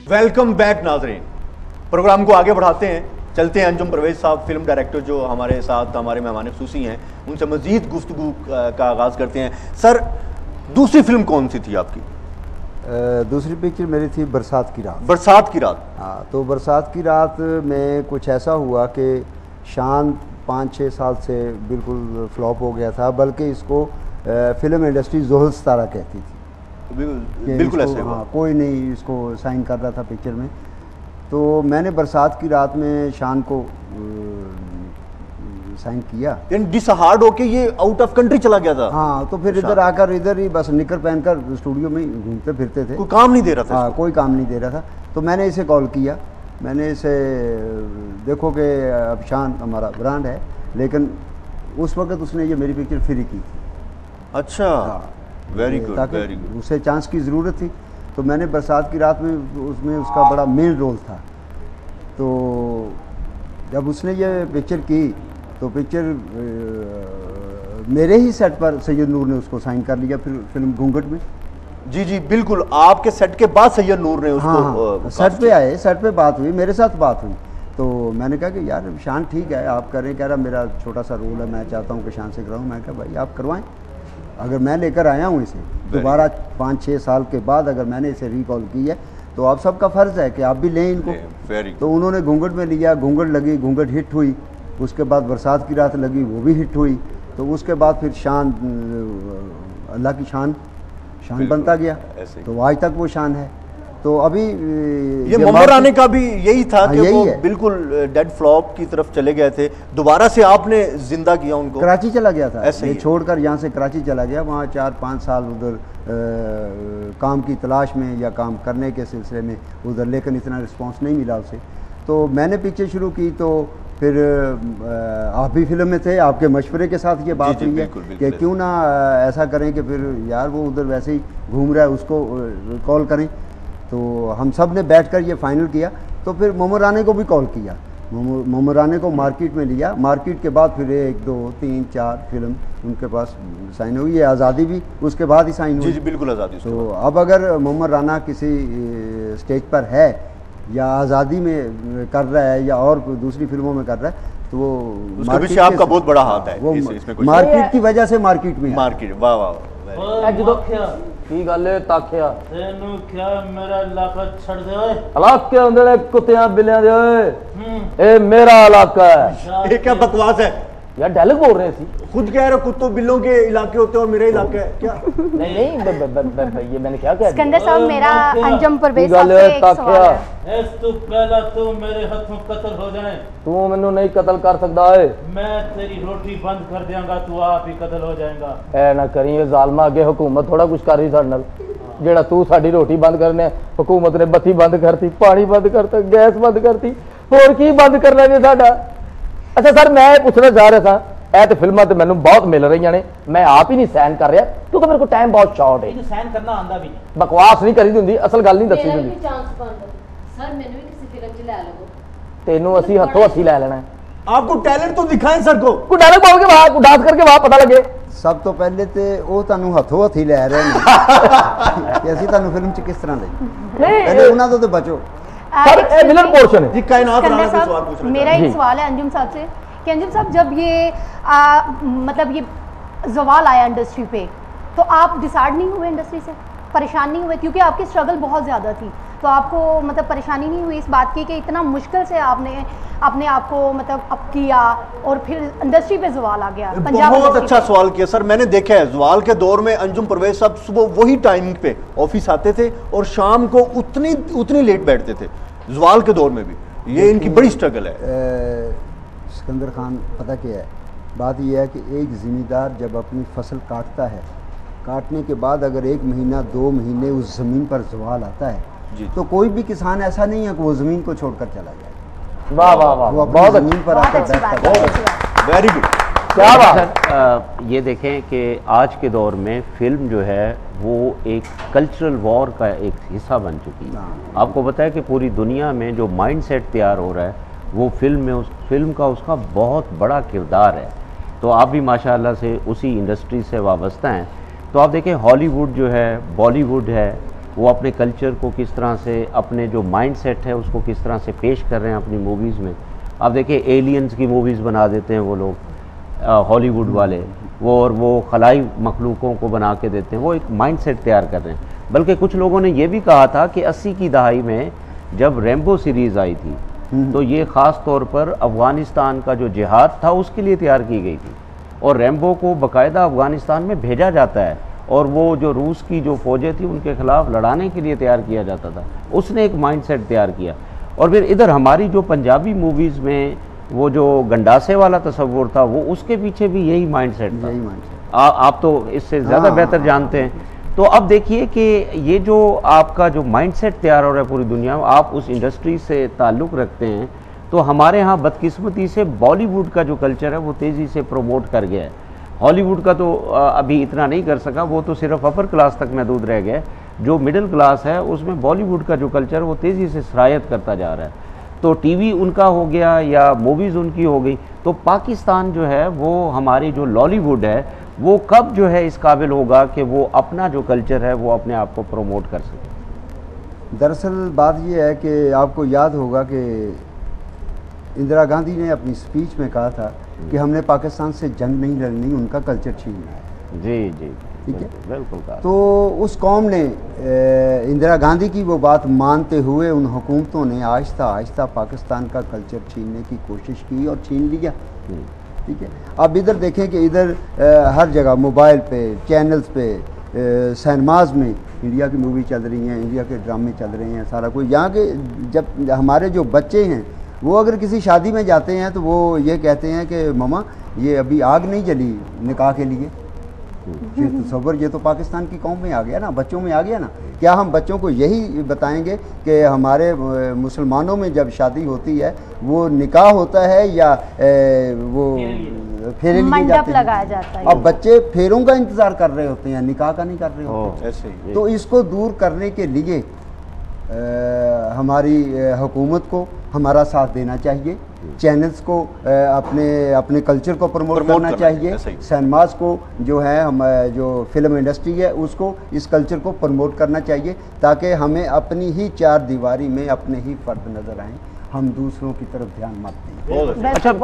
Welcome back नाजरीन। Programme को आगे बढ़ाते हैं, चलते हैं अंजुम परवेज साहब फिल्म डायरेक्टर जो हमारे साथ हमारे मेहमान खुसूसी हैं, उनसे मजीद गुफ्तगू का आगाज़ करते हैं। सर, दूसरी फिल्म कौन सी थी आपकी? दूसरी पिक्चर मेरी थी बरसात की रात। बरसात की रात। हाँ, तो बरसात की रात में कुछ ऐसा हुआ कि शान 5-6 साल से बिल्कुल फ्लॉप हो गया था, बल्कि इसको फिल्म इंडस्ट्री जोहल सितारा कहती थी। बिल्कुल ऐसे हुआ। हाँ, कोई नहीं इसको साइन कर रहा था पिक्चर में। तो मैंने बरसात की रात में शान को साइन किया। डिसहार्ड होके ये आउट ऑफ कंट्री चला गया था। हाँ, तो फिर इधर आकर इधर ही बस निकर पहनकर स्टूडियो में घूमते फिरते थे। कोई काम नहीं दे रहा था। हाँ, कोई काम नहीं दे रहा था। तो मैंने इसे कॉल किया, मैंने इसे देखो कि अब शान हमारा ब्रांड है, लेकिन उस वक्त उसने ये मेरी पिक्चर फ्री की थी। अच्छा, वेरी गुड, ताकि वेरी गुड। उसे चांस की ज़रूरत थी। तो मैंने बरसात की रात में उसमें उसका बड़ा मेन रोल था। तो जब उसने ये पिक्चर की तो पिक्चर मेरे ही सेट पर सैयद नूर ने उसको साइन कर लिया फिर फिल्म घूंघट में। जी जी बिल्कुल, आपके सेट के बाद सैयद नूर ने उसको हाँ, सेट पे आए, सेट पे बात हुई, मेरे साथ बात हुई। तो मैंने कहा कि यार शान ठीक है आप करें, कह रहा मेरा छोटा सा रोल है, मैं चाहता हूँ कि शान से कराऊँ। मैं कहा भाई आप करवाएं, अगर मैं लेकर आया हूँ इसे दोबारा 5-6 साल के बाद अगर मैंने इसे रिकॉल की है तो आप सबका फ़र्ज़ है कि आप भी लें इनको। तो उन्होंने घूंघट में लिया, घूंघट लगी, घूंघट हिट हुई। उसके बाद बरसात की रात लगी, वो भी हिट हुई। तो उसके बाद फिर शान, अल्लाह की शान बनता गया। तो आज तक वो शान है। तो अभी ये मोहम्मद रानी का भी यही था कि वो बिल्कुल डेड फ्लॉप की तरफ चले गए थे, दोबारा से आपने जिंदा किया उनको। कराची चला गया था, ये छोड़कर यहाँ से कराची चला गया, वहाँ 4-5 साल उधर काम की तलाश में या काम करने के सिलसिले में उधर, लेकिन इतना रिस्पांस नहीं मिला उसे। तो मैंने पिक्चर शुरू की। तो फिर आप भी फिल्म में थे, आपके मशवरे के साथ ये बात हुई है कि क्यों ना ऐसा करें कि फिर यार वो उधर वैसे ही घूम रहा है, उसको कॉल करें। तो हम सब ने बैठकर ये फाइनल किया। तो फिर मोहम्मद रानी को भी कॉल किया, मोहम्मद रानी को मार्केट में लिया। मार्केट के बाद फिर 1, 2, 3, 4 फिल्म उनके पास साइन हुई है। आज़ादी भी उसके बाद ही साइन हुई। जी बिल्कुल, आज़ादी। तो अब अगर मोहम्मद राना किसी स्टेज पर है या आज़ादी में कर रहा है या और दूसरी फिल्मों में कर रहा है तो वो मार्केट आपका बहुत बड़ा हाथ है। वो मार्केट की वजह से मार्केट में मार्केट। वाह वाह, की गल है ताखिया तेनू क्या मेरा इलाका छड़ दे ओए। इलाके होंदे ने कुत्तियां बिल्लियां दे ओए, ए मेरा इलाका है। ये क्या बकवास है यार, डायलॉग बोल रहे थे, खुद कह रहे हो कुत्तों बिल्लों के इलाके होते हैं और मेरे इलाके है क्या? नहीं ये मैंने क्या कहा? सिकंदर साहब, मेरा अंजुम परवेज साहब से एक सवाल है। तू पहला तू मेरे हाथों कत्ल हो जाए। तू मैनू नहीं कत्ल कर सकदा है। मैं तेरी रोटी बंद कर देंगा, तू आप ही कत्ल हो जाएगा। ऐ ना करी, ये जालमा अगे हुकूमत थोड़ा कुछ कर रही साडे नाल। जेड़ा तू साडी रोटी बंद करने, हुकूमत ने बत्ती बंद करती, पानी बंद करता, गैस बंद करती, होर की बंद करना जे साडा। अच्छा सर, मैं पूछना चाह रहा था, ऐ तो फिल्मां तो मैनू बहुत मिल रही ने, मैं आप ही नहीं सहन कर रहा क्योंकि मेरे को टाइम बहुत शॉर्ट है। सहन करना आंदा भी नहीं, बकवास नहीं करी हुंदी, असल गल नहीं दसी हुंदी। सर मैनू भी किसी फिल्म च ले लो, तेनू असी हथों हथी ले लेना है। आपको टैलेंट तो दिखाएं सर को, कोई डायलॉग बोल के वहां डांस करके वहां पता लगे। सब तो पहले तो वो तुहानू हथों हथी ले रहे हैं कि असी तुहानू फिल्म च किस तरह ले, पहले उन्हां तो बचो। सर ए विलन पोर्शन है जी। कायनात राणा से सवाल पूछ रहा हूं। मेरा एक सवाल है अंजुम साहब से कि अंजुम साहब, जब ये मतलब ये जवाल आया इंडस्ट्री पे तो आप डिसाइड नहीं हुए इंडस्ट्री से? परेशान नहीं हुए? क्योंकि आपकी स्ट्रगल बहुत ज़्यादा थी, तो आपको मतलब परेशानी नहीं हुई इस बात की कि इतना मुश्किल से आपने अपने आप को मतलब अप किया और फिर इंडस्ट्री पे जवाल आ गया? बहुत अच्छा सवाल किया सर। मैंने देखा है जवाल के दौर में अंजुम परवेज साहब सुबह वही टाइम पे ऑफिस आते थे और शाम को उतनी लेट बैठते थे। जवाल के दौर में भी ये इनकी बड़ी स्ट्रगल है। सिकंदर खान, पता क्या है बात यह है कि एक ज़मींदार जब अपनी फसल काटता है, काटने के बाद अगर 1 महीना 2 महीने उस ज़मीन पर जवाल आता है तो कोई भी किसान ऐसा नहीं है कि वो ज़मीन को छोड़कर चला जाए। वाह वाह वाह, वो बहुत ज़मीन पर आकर बैठता है। वेरी गुड, क्या बात है। ये देखें कि आज के दौर में फिल्म जो है वो एक कल्चरल वॉर का एक हिस्सा बन चुकी है। आपको पता है कि पूरी दुनिया में जो माइंडसेट तैयार हो रहा है वो फिल्म में, उस फिल्म का उसका बहुत बड़ा किरदार है। तो आप भी माशाअल्लाह से उसी इंडस्ट्री से वाबस्ता हैं। तो आप देखें हॉलीवुड जो है, बॉलीवुड है, वो अपने कल्चर को किस तरह से, अपने जो माइंड सेट है उसको किस तरह से पेश कर रहे हैं अपनी मूवीज़ में। आप देखिए एलियंस की मूवीज़ बना देते हैं वो लोग, हॉलीवुड वाले, वो खलाई मखलूकों को बना के देते हैं, वो एक माइंड सेट तैयार कर रहे हैं। बल्कि कुछ लोगों ने ये भी कहा था कि 80 की दहाई में जब रैम्बो सीरीज़ आई थी तो ये ख़ास तौर पर अफ़गानिस्तान का जो जिहाद था उसके लिए तैयार की गई थी, और रैम्बो को बाकायदा अफ़गानिस्तान में भेजा जाता है और वो जो रूस की जो फ़ौजें थी उनके ख़िलाफ़ लड़ाने के लिए तैयार किया जाता था। उसने एक माइंड सेट तैयार किया। और फिर इधर हमारी जो पंजाबी मूवीज़ में वो जो गंडासे वाला तस्वुर था, वो उसके पीछे भी यही माइंड सेट था। आप तो इससे ज़्यादा बेहतर जानते हैं। तो अब देखिए कि ये जो आपका जो माइंड सेट तैयार हो रहा है पूरी दुनिया में, आप उस इंडस्ट्री से ताल्लुक़ रखते हैं, तो हमारे यहाँ बदकिस्मती से बॉलीवुड का जो कल्चर है वो तेज़ी से प्रमोट कर गया है। हॉलीवुड का तो अभी इतना नहीं कर सका, वो तो सिर्फ अपर क्लास तक महदूद रह गया। जो मिडिल क्लास है उसमें बॉलीवुड का जो कल्चर वो तेज़ी से सरायत करता जा रहा है। तो टीवी उनका हो गया या मूवीज़ उनकी हो गई, तो पाकिस्तान जो है वो हमारी जो लॉलीवुड है वो कब जो है इस काबिल होगा कि वो अपना जो कल्चर है वो अपने आप को प्रमोट कर सके। दरअसल बात यह है कि आपको याद होगा कि इंदिरा गांधी ने अपनी स्पीच में कहा था कि हमने पाकिस्तान से जंग नहीं लड़नी, उनका कल्चर छीनना है। जी जी, ठीक है, बिल्कुल कहा। तो उस कौम ने इंदिरा गांधी की वो बात मानते हुए उन हुकूमतों ने आहिस्ता आहिस्ता पाकिस्तान का कल्चर छीनने की कोशिश की और छीन लिया। ठीक है, अब इधर देखें कि इधर हर जगह मोबाइल पे, चैनल्स पे, सिनेमाज में इंडिया की मूवी चल रही हैं, इंडिया के ड्रामे चल रहे हैं, सारा कुछ। यहाँ के जब हमारे जो बच्चे हैं वो अगर किसी शादी में जाते हैं तो वो ये कहते हैं कि ममा ये अभी आग नहीं जली निकाह के लिए। ये तसव्वुर ये तो पाकिस्तान की कौम में आ गया ना, बच्चों में आ गया ना। क्या हम बच्चों को यही बताएंगे कि हमारे मुसलमानों में जब शादी होती है वो निकाह होता है या वो फेरे लिए जाते हैं? लगाया जाता है। अब बच्चे फेरों का इंतज़ार कर रहे होते हैं, निकाह का नहीं कर रहे होते। ऐसे ही। तो इसको दूर करने के लिए हमारी हुकूमत को हमारा साथ देना चाहिए, चैनल्स को अपने कल्चर को प्रमोट करना चाहिए, सिनेमास को जो है हम जो फिल्म इंडस्ट्री है उसको इस कल्चर को प्रमोट करना चाहिए, ताकि हमें अपनी ही चार दीवारी में अपने ही फर्द नज़र आएँ, हम दूसरों की तरफ ध्यान मत दें। अच्छा,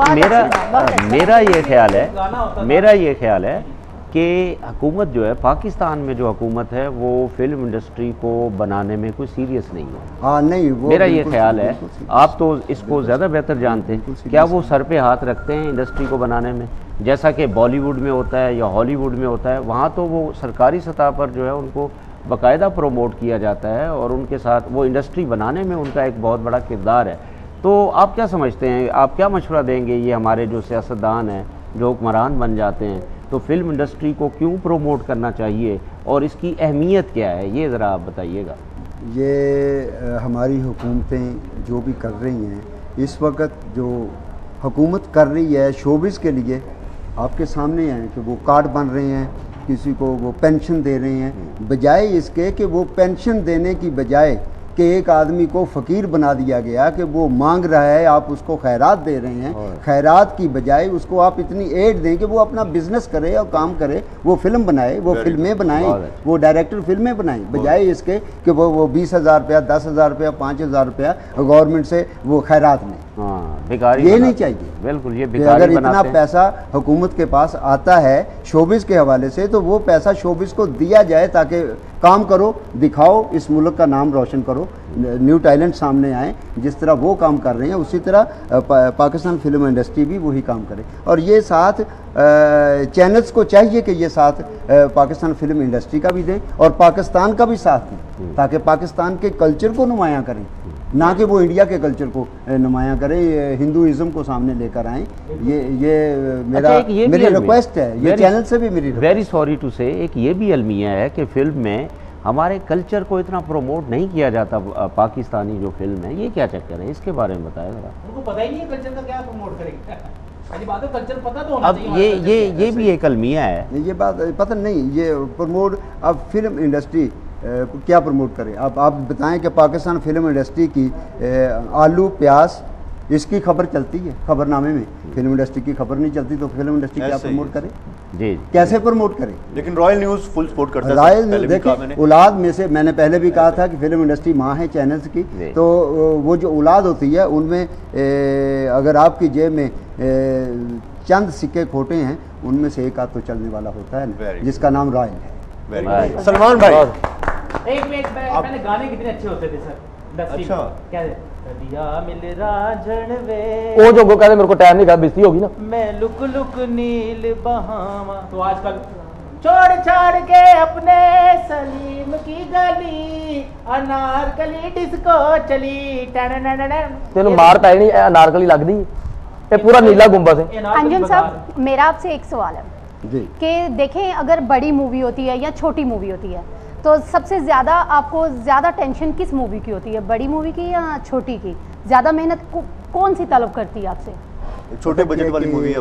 मेरा ये ख्याल है कि हुकूमत जो है पाकिस्तान में जो हुकूमत है वो फिल्म इंडस्ट्री को बनाने में कोई सीरियस नहीं है। हाँ नहीं, वो मेरा ये ख्याल है, आप तो इसको ज़्यादा बेहतर जानते हैं, क्या वो सर पे हाथ रखते हैं इंडस्ट्री को बनाने में? जैसा कि बॉलीवुड में होता है या हॉलीवुड में होता है, वहाँ तो वो सरकारी सतह पर जो है उनको बाकायदा प्रमोट किया जाता है और उनके साथ वो इंडस्ट्री बनाने में उनका एक बहुत बड़ा किरदार है। तो आप क्या समझते हैं, आप क्या मशवरा देंगे ये हमारे जो सियासतदान हैं जो हुक्मरान बन जाते हैं, तो फिल्म इंडस्ट्री को क्यों प्रमोट करना चाहिए और इसकी अहमियत क्या है, ये ज़रा आप बताइएगा। ये हमारी हुकूमतें जो भी कर रही हैं इस वक्त, जो हुकूमत कर रही है शोबिज़ के लिए, आपके सामने हैं कि वो कार्ड बन रहे हैं, किसी को वो पेंशन दे रहे हैं, बजाय इसके कि वो पेंशन देने की बजाय कि एक आदमी को फ़कीर बना दिया गया कि वो मांग रहा है, आप उसको खैरात दे रहे हैं, खैरात की बजाय उसको आप इतनी एड दें कि वो अपना बिजनेस करे और काम करे, वो फिल्म बनाए, वो फिल्में बनाए, वो डायरेक्टर फिल्में बनाए, बजाय इसके कि वो 20,000 रुपया, 10,000 रुपया, 5,000 रुपया गवर्नमेंट से वो खैरात में। ये नहीं चाहिए, बिल्कुल। ये अगर इतना पैसा हुकूमत के पास आता है शोबिज़ के हवाले से तो वो पैसा शोबिज़ को दिया जाए, ताकि काम करो, दिखाओ, इस मुल्क का नाम रोशन करो, न्यू टैलेंट सामने आए। जिस तरह वो काम कर रहे हैं उसी तरह पाकिस्तान फिल्म इंडस्ट्री भी वही काम करे। और ये साथ चैनल्स को चाहिए कि ये साथ पाकिस्तान फिल्म इंडस्ट्री का भी दें और पाकिस्तान का भी साथ दें, ताकि पाकिस्तान के कल्चर को नुमायाँ करें, ना कि वो इंडिया के कल्चर को नुमायाँ करें, हिंदुइज़्म को सामने लेकर आएँ। ये मेरी रिक्वेस्ट है, ये चैनल से भी मेरी। वेरी सॉरी टू से, एक ये भी अलमिया है कि फिल्म में हमारे कल्चर को इतना प्रमोट नहीं किया जाता, पाकिस्तानी जो फिल्म है, ये क्या चक्कर है, इसके बारे में बताया जरा। उनको पता ही नहीं है कल्चर का, क्या प्रमोट करेंगे। बात है, कल्चर पता तो होना अब चाहिए। ये भी एक अलमिया है, ये बात पता नहीं, ये प्रमोट अब फिल्म इंडस्ट्री क्या प्रमोट करे। आप बताएं कि पाकिस्तान फिल्म इंडस्ट्री की आलू, प्याज इसकी खबर चलती है खबरनामे में, फिल्म इंडस्ट्री की खबर नहीं चलती तो फिल्म इंडस्ट्री क्या ऐसे ही प्रमोट करे, जी कैसे प्रमोट करे। लेकिन रॉयल न्यूज़ फुल सपोर्ट करता है। रॉयल पहले न्यूज़ भी कहा देखिए, मैंने। औलाद में से मैंने पहले भी कहा था कि फिल्म इंडस्ट्री माँ है चैनल्स की, तो वो जो औलाद होती है उनमें अगर आपकी जेब में चंद सिक्के खोटे हैं, उनमें से एक आध तो चलने वाला होता है जिसका नाम रॉयल है। Very good। सलमान भाई, एक मिनट पहले गाने कितने अच्छे होते थे सर इंडस्ट्री अच्छा। में। क्या थे? कलिया मिल राजन वे वो जो कहते मेरे को टाइम नहीं, कहा बिजली होगी ना। मैं लुक लुक नील बहावा। तो आजकल छोड़ छाड़ के अपने सलीम की गली अनारकली डिस्को चली तेन मार पै नहीं अनारकली लगदी, ये पूरा नीला गुंबद है। अंजुम साहब, मेरा आपसे एक सवाल है जी। कि देखें, अगर बड़ी मूवी होती है या छोटी मूवी होती है, तो सबसे ज़्यादा आपको ज़्यादा टेंशन किस मूवी की होती है, बड़ी मूवी की या छोटी की? ज़्यादा मेहनत कौन सी तलब करती है आपसे? छोटे बजट वाली मूवी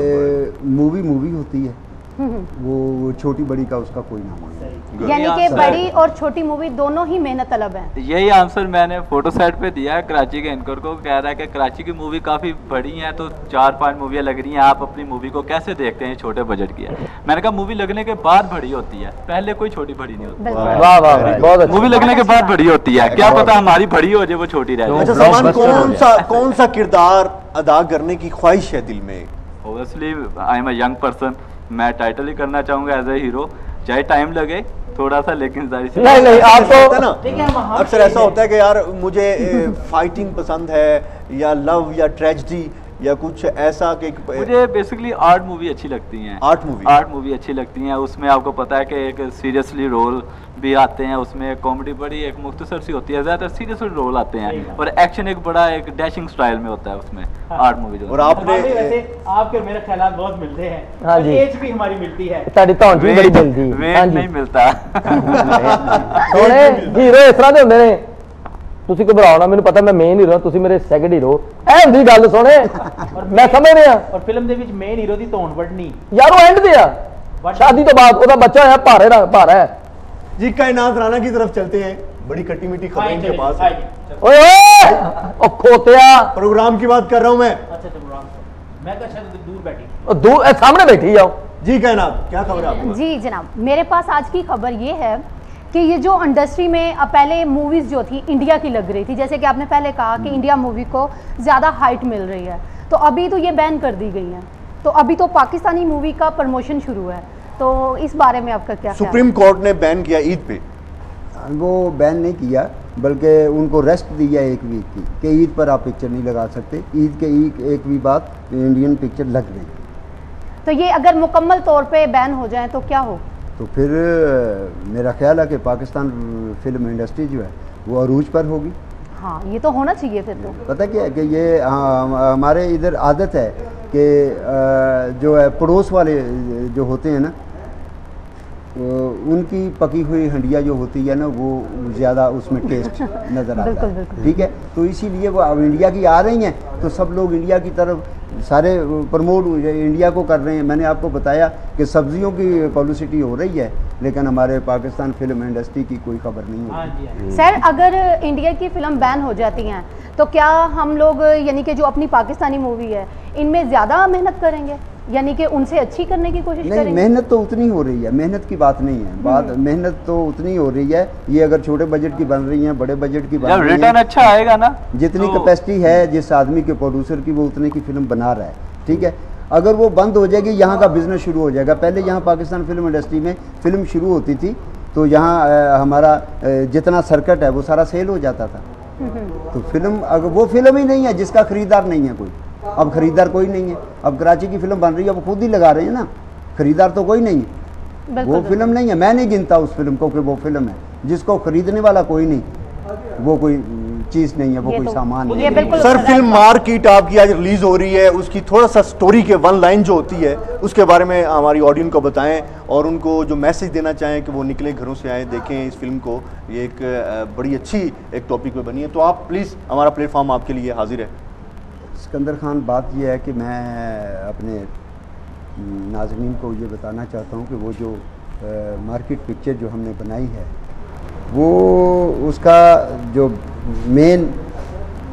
मूवी होती है, वो छोटी बड़ी का उसका कोई नाम नहीं। यानी कि बड़ी और छोटी मूवी दोनों ही मेहनत तलब है। यही आंसर मैंने फोटो सेट पे दिया है कराची के एंकर को। कह रहा है कि कराची की मूवी काफ़ी बड़ी है, तो 4-5 मूवियाँ लग रही हैं, आप अपनी मूवी को कैसे देखते हैं, छोटे बजट की है। मैंने कहा मूवी लगने के बाद बड़ी होती है, पहले कोई छोटी बड़ी नहीं होती। वाह वाह, बहुत अच्छा। मूवी लगने के बाद बड़ी होती है, क्या पता हमारी बड़ी हो जाए वो छोटी रह अच्छा जाए। सलमान, कौन सा किरदार अदा करने की ख्वाहिश है दिल में? Obviously I am a young person, मैं टाइटल ही करना चाहूँगा एज ए हीरो, चाहे टाइम लगे थोड़ा सा, लेकिन जाहिर सी नहीं नहीं, आप होता है तो ना, अक्सर ऐसा होता है कि यार मुझे फाइटिंग पसंद है या लव या ट्रेजेडी या कुछ ऐसा कि मुझे बेसिकली आर्ट मूवी अच्छी लगती हैं। आर्ट मूवी अच्छी लगती हैं। उसमें आपको पता है कि एक सीरियसली रोल भी आते हैं, उसमें कॉमेडी बड़ी एक मुख्तसर सी होती है, ज़्यादातर सीरियसली रोल आते हैं, और एक्शन एक बड़ा एक डैशिंग स्टाइल में होता है उसमें। आर्ट मूवी जो और आपने वैसे आपके और मेरे ख्यालात बहुत मिलते हैं। हाँ जी। एज भी हमारी मिलती है। ਤੁਹਾਡੀ ਧੌਣ ਵੀ ਬੜੀ ਮਿਲਦੀ। वेट नहीं मिलता। ਸੋਹਣੇ ਹੀਰੋ ਇਸ ਤਰ੍ਹਾਂ ਦੇ ਹੁੰਦੇ ਨੇ, ਤੁਸੀਂ ਘਬਰਾਓ ਨਾ, ਮੈਨੂੰ ਪਤਾ ਮੈਂ ਮੇਨ ਹੀਰੋ, ਤੁਸੀਂ ਮੇਰੇ ਸੈਕੰਡ ਹੀਰੋ। ਇਹ ਹੁੰਦੀ ਗੱਲ ਸੋਹਣੇ, ਮੈਂ ਸਮਝ ਰਿਹਾ। ਔਰ ਫਿਲਮ ਦੇ ਵਿੱਚ ਮੇਨ ਹੀਰੋ ਦੀ ਧੌਣ ਵੱਢਣੀ ਯਾਰ ਉਹ ਐਂਡ ਤੇ ਆ, ਸ਼ਾਦੀ ਤੋਂ ਬਾਅਦ ਉਹਦਾ ਬੱਚਾ ਹੋਇਆ ਭਾਰਾ ਹੈ। जी कायनात राणा की तरफ चलते हैं, बड़ी खट्टी मीठी खबर इनके पास है। ਓਏ ਓਏ ਉਹ ਖੋਤਿਆ, प्रोग्राम की बात कर रहा हूं मैं। अच्छा प्रोग्राम मैं कहा शायद दूर बैठी। ਉਹ ਦੂਰ ਸਾਹਮਣੇ ਬੈਠੀ ਆ। जी कायनात, क्या खबर है आपके? जी जनाब, मेरे पास आज की खबर ये है कि ये जो इंडस्ट्री में अब पहले मूवीज़ जो थी इंडिया की लग रही थी, जैसे कि आपने पहले कहा कि इंडिया मूवी को ज़्यादा हाइट मिल रही है, तो अभी तो ये बैन कर दी गई हैं, तो अभी तो पाकिस्तानी मूवी का प्रमोशन शुरू है, तो इस बारे में आपका क्या ख्याल है? सुप्रीम कोर्ट ने बैन किया ईद पे। वो बैन नहीं किया, बल्कि उनको रेस्ट दिया एक वीक की कि ईद पर आप पिक्चर नहीं लगा सकते। ईद के एक वीक बाद इंडियन पिक्चर लग रही है, तो ये अगर मुकम्मल तौर पे बैन हो जाए तो क्या हो? तो फिर मेरा ख्याल है कि पाकिस्तान फिल्म इंडस्ट्री जो है वो अरूज पर होगी। हाँ, ये तो होना चाहिए फिर तो। पता क्या है कि ये हमारे इधर आदत है कि जो है पड़ोस वाले जो होते हैं ना, उनकी पकी हुई हंडिया जो होती है ना, वो ज़्यादा उसमें टेस्ट नज़र आता बिल्कुल, है। बिल्कुल। ठीक है, तो इसीलिए वो अब इंडिया की आ रही हैं, तो सब लोग इंडिया की तरफ सारे प्रमोट इंडिया को कर रहे हैं। मैंने आपको बताया कि सब्जियों की पब्लिसिटी हो रही है, लेकिन हमारे पाकिस्तान फिल्म इंडस्ट्री की कोई खबर नहीं हाँ होती। जी हाँ। सर, अगर इंडिया की फिल्म बैन हो जाती हैं तो क्या हम लोग यानी कि जो अपनी पाकिस्तानी मूवी है इनमें ज़्यादा मेहनत करेंगे, यानी कि उनसे अच्छी करने की कोशिश नहीं, करेंगे? मेहनत तो उतनी हो रही है, मेहनत की बात नहीं है, बात मेहनत तो उतनी हो रही है। ये अगर छोटे बजट की बन रही हैं, बड़े बजट की बन जब रही रिटर्न हैं, अच्छा आएगा ना, जितनी तो कैपेसिटी है जिस आदमी के प्रोड्यूसर की, वो उतने की फिल्म बना रहा है। ठीक है, अगर वो बंद हो जाएगी, यहाँ का बिजनेस शुरू हो जाएगा। पहले यहाँ पाकिस्तान फिल्म इंडस्ट्री में फिल्म शुरू होती थी तो यहाँ हमारा जितना सर्किट है वो सारा सेल हो जाता था। तो फिल्म, अगर वो फिल्म ही नहीं है जिसका खरीदार नहीं है कोई, अब खरीदार कोई नहीं है। अब कराची की फिल्म बन रही है, वो खुद ही लगा रहे हैं ना, खरीदार तो कोई नहीं है। बिल्कुल, वो फिल्म नहीं है, मैं नहीं गिनता उस फिल्म को कि वो फिल्म है। जिसको खरीदने वाला कोई नहीं, वो कोई चीज़ नहीं है, वो ये कोई तो- सामान ये नहीं है। बिल्कुल सर, right फिल्म बात। मार्केट आपकी आज रिलीज हो रही है, उसकी थोड़ा सा स्टोरी के वन लाइन जो होती है उसके बारे में हमारी ऑडियंस को बताएं, और उनको जो मैसेज देना चाहें कि वो निकले घरों से आए, देखें इस फिल्म को। ये एक बड़ी अच्छी एक टॉपिक पे बनी है, तो आप प्लीज़, हमारा प्लेटफॉर्म आपके लिए हाजिर है। सिकंदर खान, बात यह है कि मैं अपने नाज़रीन को ये बताना चाहता हूँ कि वो जो मार्केट पिक्चर जो हमने बनाई है, वो उसका जो मेन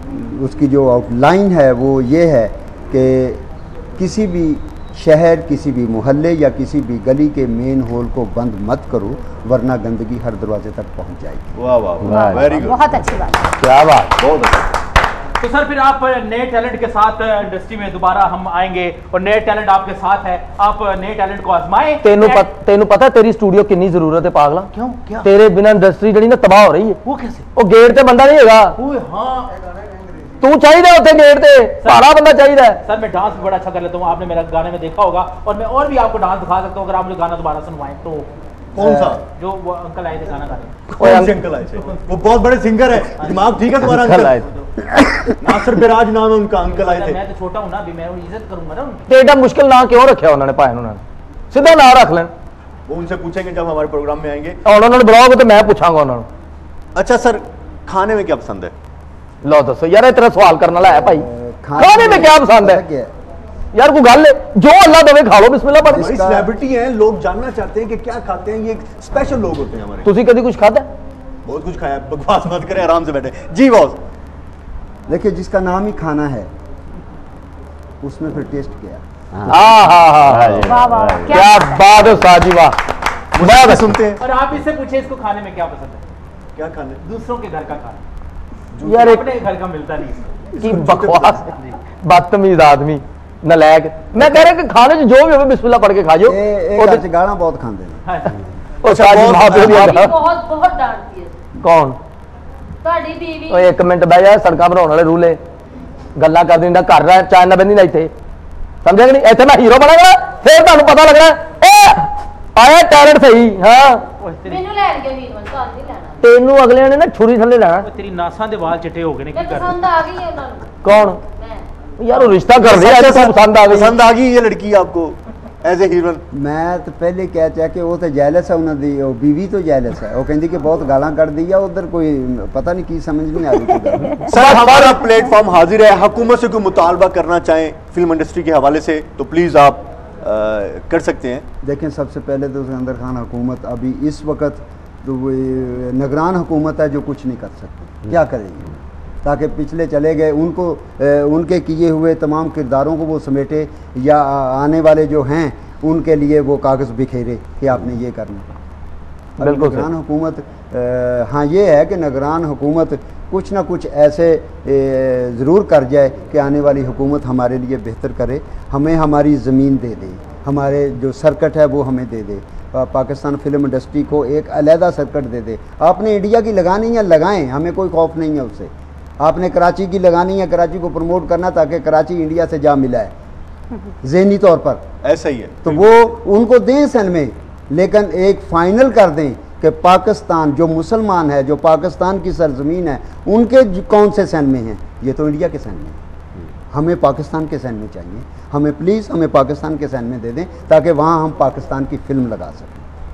उसकी जो आउटलाइन है वो ये है कि किसी भी शहर, किसी भी मोहल्ले या किसी भी गली के मेन होल को बंद मत करो, वरना गंदगी हर दरवाजे तक पहुंच जाएगी। वाह वाह वाह, वेरी गुड, बहुत अच्छी बात है। क्या बात। बहुत अच्छा। तो सर फिर आप नए टैलेंट के साथ इंडस्ट्री में दोबारा हम आएंगे और नए टैलेंट आपके साथ है, आप नए टैलेंट को आजमाएं। तेनू पता है तेरी स्टूडियो कितनी जरूरत है पागला? क्यों? क्या? तेरे बिना इंडस्ट्री जड़ी ना तबाह हो रही है। वो कैसे? वो गेट ते बंदा नहीं होगा। ओए हाँ तू चाहिए उत्थे गेट ते सारा बंदा चाहिए। सर मैं डांस भी बड़ा अच्छा कर लेता हूँ, आपने मेरा गाने में देखा होगा, और मैं और भी आपको डांस दिखा सकता हूँ अगर आप मुझे गाना दोबारा सुनवाएं तो। कौन सा? जो वो अंकल आए थे गाना गाने। कौन से अंकल आए थे? वो बहुत बड़े सिंगर है, दिमाग ठीक है तुम्हारा? अंकल आए नासिर बिराज नाम है उनका, अंकल आए थे। मैं तो छोटा हूँ ना अभी, मैं इज्जत करूंगा ना उनकी। ते एडा मुश्किल ना क्यों रखा उन्होंने? पाए उन्होंने सीधा ना रख लें। वो उनसे पूछेंगे जब हमारे प्रोग्राम में आएंगे। और उन्होंने बुलाओगे तो मैं पूछांगा उन्होंने। अच्छा सर, खाने में क्या पसंद है? लो दसो यार, ये तेरा सवाल करने वाला है भाई। खाने में क्या पसंद है यार? कोई गल है जो अल्लाह दवे खा लो, बिस्मिल्लाह पढ़। हमारी सेलिब्रिटी हैं, लोग जानना चाहते हैं कि क्या खाते हैं, ये स्पेशल लोग होते हैं हमारे। तुसी कभी कुछ खाता? बहुत कुछ खाया, बकवास मत करें, आराम से बैठे। जी बॉस। देखिए, जिसका नाम ही खाना है उसमें फिर टेस्ट क्या? वाह वाह, क्या बात है साजी, वाह। बहुत सुनते हैं। और आप इससे पूछे इसको खाने में क्या पसंद है? क्या खाने? दूसरों के घर का खाना यार, अपने घर का मिलता नहीं। की बकवास, बदतमीज आदमी, नलायक। मैं कह रहा कि खाने में जो भी हो बिस्मिल्लाह पढ़ के खा जाओ। एक गाना बहुत खाते हैं। ओ साजी बहुत बहुत डांटती है। कौन? ਤੁਹਾਡੀ बीवी। ओए एक मिनट बह जा, सड़क बनाने वाले रूले गल्ला कर दिंदा कर रहा चाय ना बंदी ना इथे, समझा कि नहीं? इथे मैं हीरो बनागा फिर ਤੁਹਾਨੂੰ पता लगना ए आया टैलेंट सही। हां ਮੈਨੂੰ ਲੈਣ ਗਿਆ ਵੀਰ ਮਨ, ਤੁਹਾਨੂੰ ਨਹੀਂ ਲੈਣਾ। तेनू अगले ने ना छुरी थले लेना। तेरी नासा दे वाल चिट्टे हो गए ने, की कर? पसंद आ गई है ਉਹਨਾਂ ਨੂੰ। कौन? मैं। यार वो रिश्ता कर रही है, पसंद आ गई। पसंद आ गई ये लड़की आपको एज ए हीरोइन? मैं तो पहले कह चाह कि वो तो जैलस है उन्होंने, बीवी तो जैलस है। वो कहती कि बहुत गालां कट दी है उधर, कोई पता नहीं की समझ नहीं आ रही। सर हमारा प्लेटफॉर्म हाजिर है, हुकूमत से कोई मुतालबा करना चाहें फिल्म इंडस्ट्री के हवाले से तो प्लीज़ आप कर सकते हैं। देखें, सबसे पहले तो सिकंदर खान हुकूमत अभी इस वक्त तो वो निगरान हुकूमत है जो कुछ नहीं कर सकती। क्या करेगी? ताकि पिछले चले गए उनको उनके किए हुए तमाम किरदारों को वो समेटे, या आने वाले जो हैं उनके लिए वो कागज़ बिखेरे कि आपने ये करना। बिल्कुल निगरान हुकूमत, हाँ ये है कि निगरान हुकूमत कुछ ना कुछ ऐसे ज़रूर कर जाए कि आने वाली हुकूमत हमारे लिए बेहतर करे, हमें हमारी ज़मीन दे दे, हमारे जो सर्कट है वो हमें दे दे, पाकिस्तान फिल्म इंडस्ट्री को एक अलहदा सर्कट दे दे। आपने इंडिया की लगानी है लगाएं, हमें कोई खौफ नहीं है उससे। आपने कराची की लगानी है, कराची को प्रमोट करना ताकि कराची इंडिया से जा मिला है ज़हनी तौर पर, ऐसा ही है। तो वो उनको दें सन में, लेकिन एक फ़ाइनल कर दें कि पाकिस्तान जो मुसलमान है, जो पाकिस्तान की सरजमीन है, उनके कौन से सन में हैं? ये तो इंडिया के सन में। हमें पाकिस्तान के सन में चाहिए, हमें प्लीज़ हमें पाकिस्तान के सन में दे दें ताकि वहाँ हम पाकिस्तान की फिल्म लगा सकें।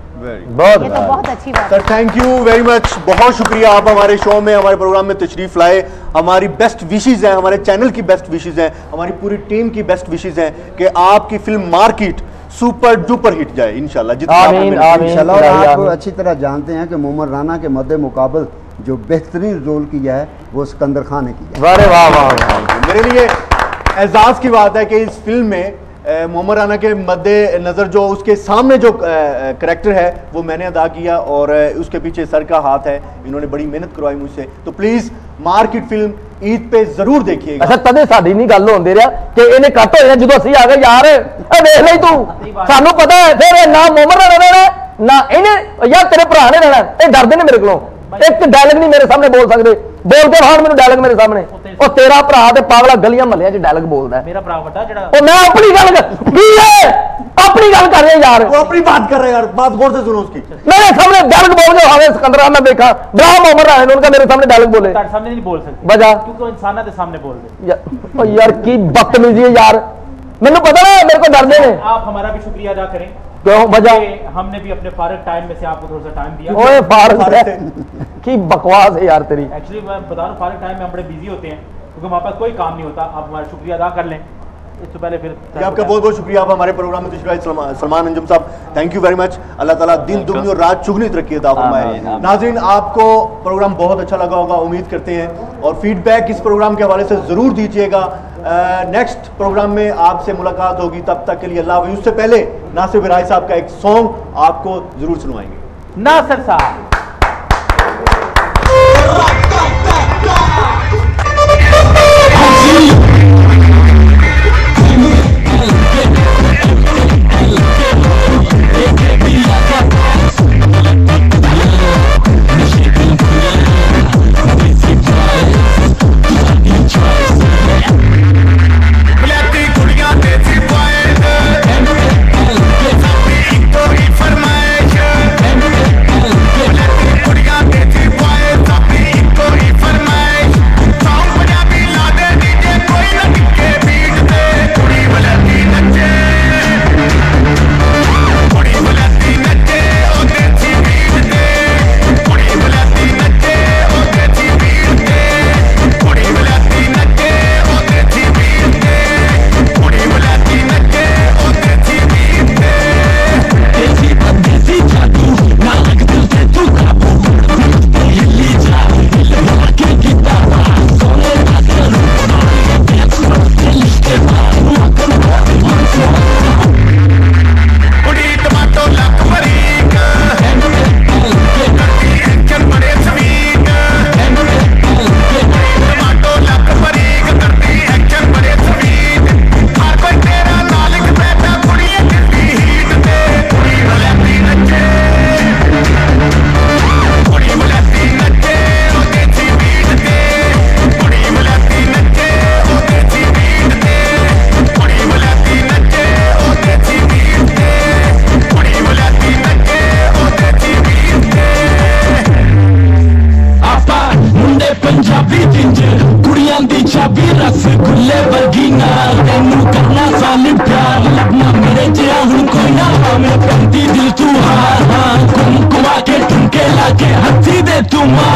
ये तो बहुत अच्छी बात sir, thank you very much, बहुत शुक्रिया आप हमारे शो में, हमारे प्रोग्राम में तशरीफ लाए। हमारी बेस्ट विशेज़ हैं, हमारे चैनल की बेस्ट विशेज़ हैं, हमारी पूरी टीम की बेस्ट विशेज़ हैं कि आपकी film market super duper hit जाए इंशाल्लाह। इंशाल्लाह। आप अच्छी तरह जानते हैं कि मोहम्मद राना के मद्दे मुकाबल जो बेहतरीन रोल किया है वो सिकंदर खान ने किया। वाह वाह वाह। मेरे लिए एजाज़ की बात है कि इस फिल्म में मोहम्मद राना के मद्दे नज़र जो उसके सामने जो करैक्टर है वो मैंने अदा किया, और उसके पीछे सर का हाथ है, इन्होंने बड़ी मेहनत करवाई मुझसे। तो प्लीज़ मार्केट फिल्म ईद पे जरूर देखिएगा। अच्छा तदे साडी नहीं गल होंदी रहा कि इन्हें कट हो जाना जो असं आ गए यार देख ली तू, सानू पता है फिर ना मोहम्मद राना रहना ना इन्हें यार तेरे भरा ने रहना। ये डरते ने मेरे को, एक डायलॉग नहीं मेरे सामने बोल सकते, बोल के भाण मेरे डायलॉग मेरे सामने। और तेरा भरा ते पागला गलियां महलियां च डायलॉग बोलदा है। मेरा भरा बड़ा जेड़ा ओ मैं अपनी गल अपनी गल कर रहे यार, वो अपनी बात कर रहे यार, बात गौर से सुनो उसकी। मेरे सामने डायलॉग बोल जो हमें सिकंदर खान ने देखा बड़ा मोहम्मद राना उनका मेरे सामने डायलॉग बोले, तारे सामने नहीं बोल सकते बजा क्योंकि इंसाना के सामने बोल दे। यार की बदतमीजी है यार, मैंने पता ना मेरे को डरते हैं। आप हमारा भी शुक्रिया अदा करें, क्यों बजा? हमने भी अपने फारग टाइम में से आपको थोड़ा सा टाइम दिया। ओए फारग की बकवास है यार तेरी। एक्चुअली मैं बता रहा हूँ फारग टाइम में हम बड़े बिजी होते हैं क्योंकि हमारे पास कोई काम नहीं होता। आप हमारा शुक्रिया अदा कर लें। इससे पहले फिर जी, आपका बहुत बहुत शुक्रिया, आप हमारे प्रोग्राम में तशरीफ लाए Salman Anjum Sahab, thank you very much. Allah ताला दिन दुगनी और रात चुगनी तरक्की अता फरमाए। नाज़रीन, आपको प्रोग्राम बहुत अच्छा लगा होगा, उम्मीद करते हैं, और फीडबैक इस प्रोग्राम के हवाले से ज़रूर दीजिएगा। नेक्स्ट प्रोग्राम में आपसे मुलाकात होगी, तब तक के लिए अल्लाह हाफ़िज़। उससे पहले नासिर विराई साहब का एक सॉन्ग आपको ज़रूर सुनवाएंगे। नासिर साहब तुम्हारा